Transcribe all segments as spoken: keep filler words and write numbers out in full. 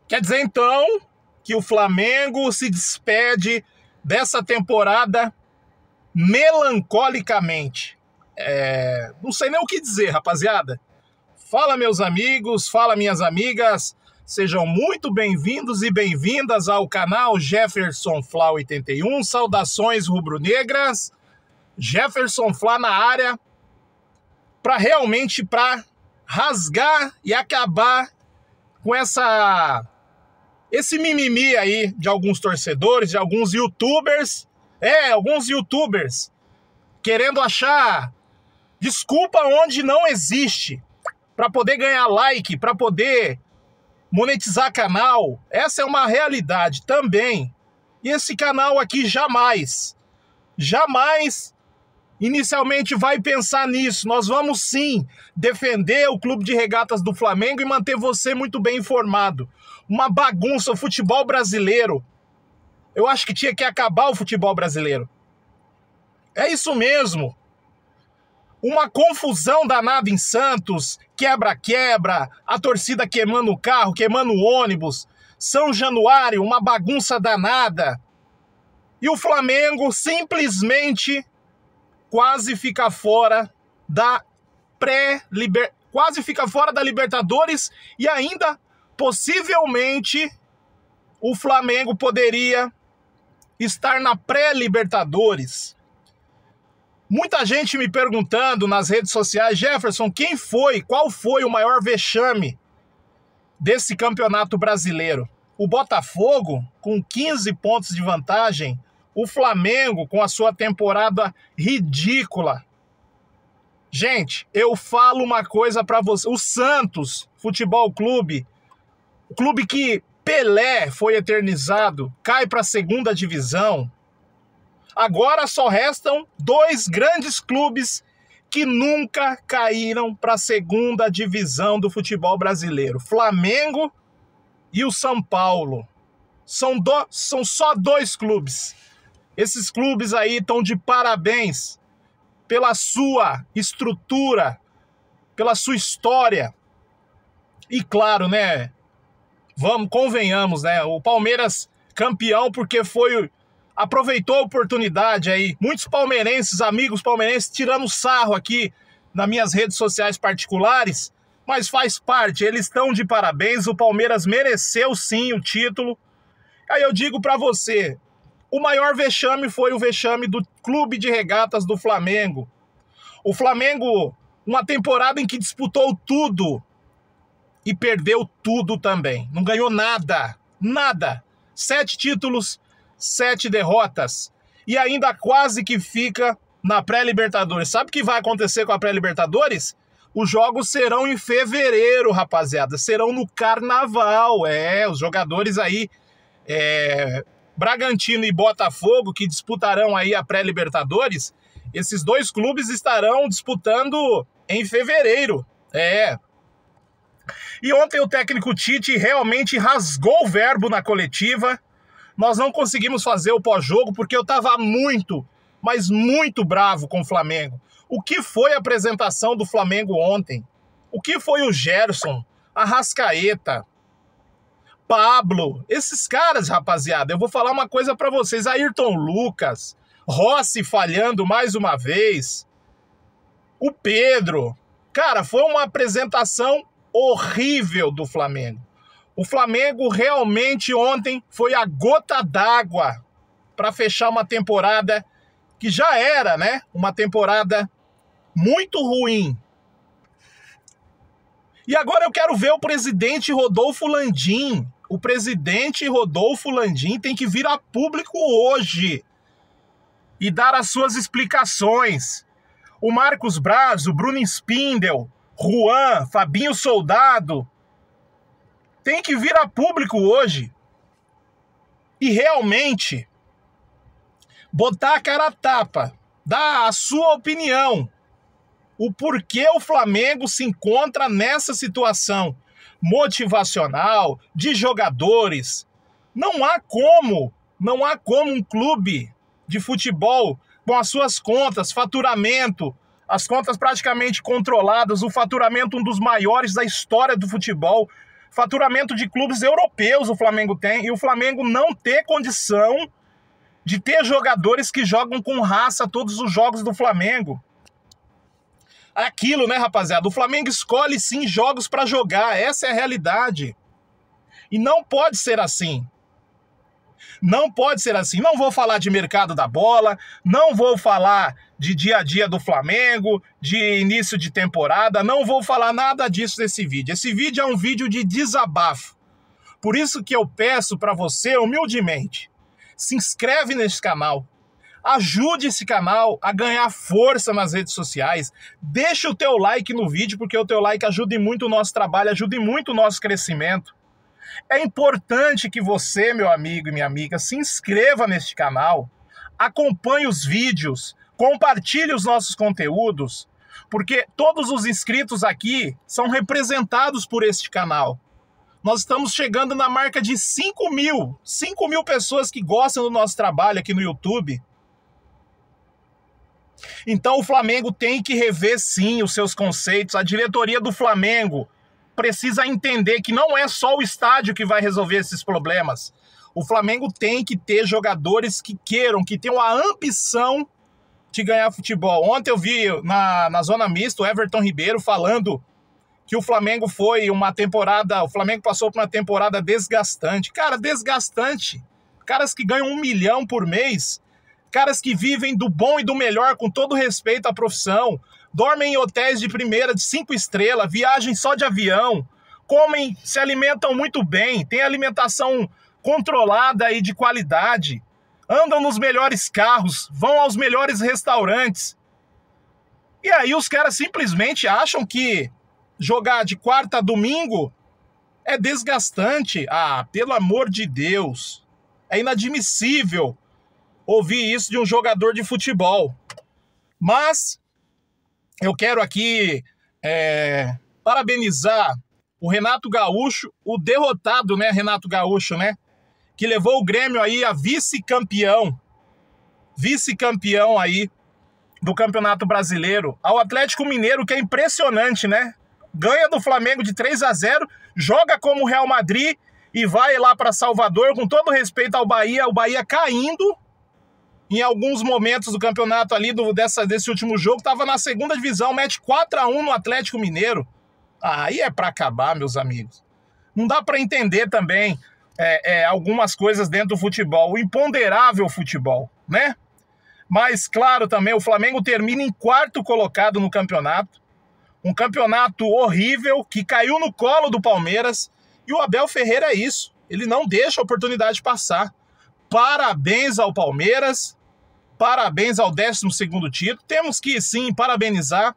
Quer dizer, então, que o Flamengo se despede dessa temporada melancolicamente. É... Não sei nem o que dizer, rapaziada. Fala, meus amigos, fala, minhas amigas. Sejam muito bem-vindos e bem-vindas ao canal Jefferson Fla oitenta e um. Saudações rubro-negras. Jefferson Fla na área para realmente para rasgar e acabar com essa esse mimimi aí de alguns torcedores, de alguns youtubers, é, alguns youtubers querendo achar desculpa onde não existe para poder ganhar like, para poder monetizar canal. Essa é uma realidade também. E esse canal aqui jamais, jamais inicialmente vai pensar nisso. Nós vamos sim defender o Clube de Regatas do Flamengo e manter você muito bem informado. Uma bagunça, o futebol brasileiro. Eu acho que tinha que acabar o futebol brasileiro. É isso mesmo. Uma confusão danada em Santos, quebra-quebra, a torcida queimando o carro, queimando o ônibus, São Januário, uma bagunça danada. E o Flamengo simplesmente quase fica fora da pré-liber... quase fica fora da Libertadores e ainda, possivelmente, o Flamengo poderia estar na pré-Libertadores. Muita gente me perguntando nas redes sociais, Jefferson, quem foi, qual foi o maior vexame desse campeonato brasileiro? O Botafogo, com quinze pontos de vantagem, o Flamengo com a sua temporada ridícula. Gente, eu falo uma coisa pra você. O Santos Futebol Clube, o clube que Pelé foi eternizado, cai para a segunda divisão. Agora só restam dois grandes clubes que nunca caíram para a segunda divisão do futebol brasileiro. Flamengo e o São Paulo. São, do... São só dois clubes. Esses clubes aí estão de parabéns pela sua estrutura, pela sua história. E claro, né? Vamos, convenhamos, né? O Palmeiras campeão porque foi, aproveitou a oportunidade aí. Muitos palmeirenses, amigos palmeirenses, tirando sarro aqui nas minhas redes sociais particulares, mas faz parte, eles estão de parabéns. O Palmeiras mereceu sim o título. Aí eu digo pra você, o maior vexame foi o vexame do Clube de Regatas do Flamengo. O Flamengo, uma temporada em que disputou tudo e perdeu tudo também. Não ganhou nada, nada. Sete títulos, sete derrotas. E ainda quase que fica na pré-Libertadores. Sabe o que vai acontecer com a pré-Libertadores? Os jogos serão em fevereiro, rapaziada. Serão no Carnaval. É, os jogadores aí... É... Bragantino e Botafogo, que disputarão aí a pré-Libertadores, esses dois clubes estarão disputando em fevereiro. É. E ontem o técnico Tite realmente rasgou o verbo na coletiva. Nós não conseguimos fazer o pós-jogo porque eu estava muito, mas muito bravo com o Flamengo. O que foi a apresentação do Flamengo ontem? O que foi o Gerson, a Arrascaeta, Pablo, esses caras, rapaziada, eu vou falar uma coisa pra vocês, Ayrton Lucas, Rossi falhando mais uma vez, o Pedro, cara, foi uma apresentação horrível do Flamengo. O Flamengo realmente ontem foi a gota d'água pra fechar uma temporada que já era, né, uma temporada muito ruim. E agora eu quero ver o presidente Rodolfo Landim. O presidente Rodolfo Landim tem que vir a público hoje e dar as suas explicações. O Marcos Braz, o Bruno Spindel, Juan, Fabinho Soldado, tem que vir a público hoje e realmente botar a cara a tapa, dar a sua opinião, o porquê o Flamengo se encontra nessa situação motivacional, de jogadores. Não há como, não há como um clube de futebol com as suas contas, faturamento, as contas praticamente controladas, o faturamento um dos maiores da história do futebol, Faturamento de clubes europeus o Flamengo tem, e o Flamengo não ter condição de ter jogadores que jogam com raça todos os jogos do Flamengo. Aquilo, né, rapaziada? O Flamengo escolhe sim jogos para jogar, essa é a realidade. E não pode ser assim. Não pode ser assim. Não vou falar de mercado da bola, não vou falar de dia a dia do Flamengo, de início de temporada, não vou falar nada disso nesse vídeo. Esse vídeo é um vídeo de desabafo. Por isso que eu peço para você, humildemente, se inscreve nesse canal, ajude esse canal a ganhar força nas redes sociais, deixa o teu like no vídeo, porque o teu like ajuda muito o nosso trabalho, ajuda muito o nosso crescimento. É importante que você, meu amigo e minha amiga, se inscreva neste canal, acompanhe os vídeos, compartilhe os nossos conteúdos, porque todos os inscritos aqui são representados por este canal. Nós estamos chegando na marca de cinco mil, cinco mil pessoas que gostam do nosso trabalho aqui no YouTube. Então o Flamengo tem que rever sim os seus conceitos, a diretoria do Flamengo precisa entender que não é só o estádio que vai resolver esses problemas. O Flamengo tem que ter jogadores que queiram, que tenham a ambição de ganhar futebol. Ontem eu vi na, na Zona Mista o Everton Ribeiro falando que o Flamengo foi uma temporada, o Flamengo passou por uma temporada desgastante. Cara, desgastante. Caras que ganham um milhão por mês, caras que vivem do bom e do melhor com todo respeito à profissão, dormem em hotéis de primeira, de cinco estrelas, viagem só de avião, comem, se alimentam muito bem, têm alimentação controlada e de qualidade, andam nos melhores carros, vão aos melhores restaurantes. E aí os caras simplesmente acham que jogar de quarta a domingo é desgastante. Ah, pelo amor de Deus, é inadmissível ouvir isso de um jogador de futebol. Mas eu quero aqui é, parabenizar o Renato Gaúcho, o derrotado, né, Renato Gaúcho, né, que levou o Grêmio aí a vice-campeão, vice-campeão aí do Campeonato Brasileiro, ao Atlético Mineiro, que é impressionante, né, ganha do Flamengo de três a zero, joga como o Real Madrid e vai lá para Salvador, com todo respeito ao Bahia, o Bahia caindo. Em alguns momentos do campeonato ali, do, dessa, desse último jogo, estava na segunda divisão, mete quatro a um no Atlético Mineiro. Aí é para acabar, meus amigos. Não dá para entender também é, é, algumas coisas dentro do futebol, o imponderável futebol, né? Mas, claro, também o Flamengo termina em quarto colocado no campeonato. Um campeonato horrível, que caiu no colo do Palmeiras. E o Abel Ferreira é isso, ele não deixa a oportunidade passar. Parabéns ao Palmeiras. Parabéns ao décimo segundo título. Temos que, sim, parabenizar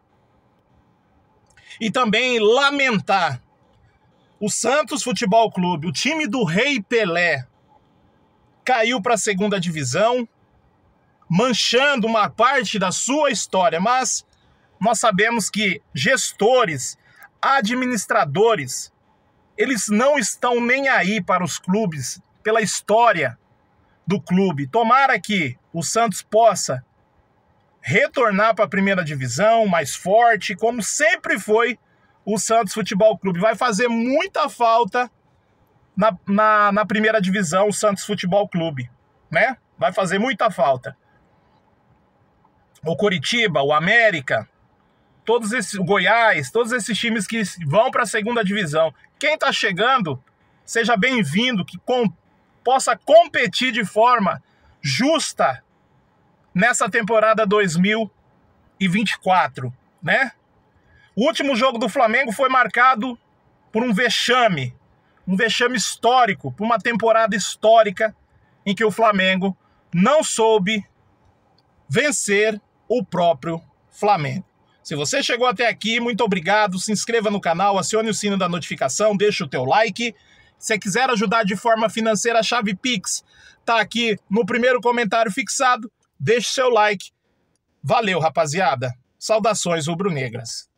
e também lamentar o Santos Futebol Clube, o time do Rei Pelé, caiu para a segunda divisão, manchando uma parte da sua história, mas nós sabemos que gestores, administradores, eles não estão nem aí para os clubes, pela história do clube. Tomara que o Santos possa retornar para a primeira divisão mais forte, como sempre foi o Santos Futebol Clube. Vai fazer muita falta na, na, na primeira divisão o Santos Futebol Clube, né? Vai fazer muita falta. O Coritiba, o América, todos esses, o Goiás, todos esses times que vão para a segunda divisão. Quem está chegando, seja bem-vindo, que com, possa competir de forma justa nessa temporada dois mil e vinte e quatro, né? O último jogo do Flamengo foi marcado por um vexame, um vexame histórico, por uma temporada histórica em que o Flamengo não soube vencer o próprio Flamengo. Se você chegou até aqui, muito obrigado, se inscreva no canal, acione o sino da notificação, deixa o teu like. Se quiser ajudar de forma financeira, a chave Pix tá aqui no primeiro comentário fixado. Deixe seu like. Valeu, rapaziada. Saudações rubro-negras.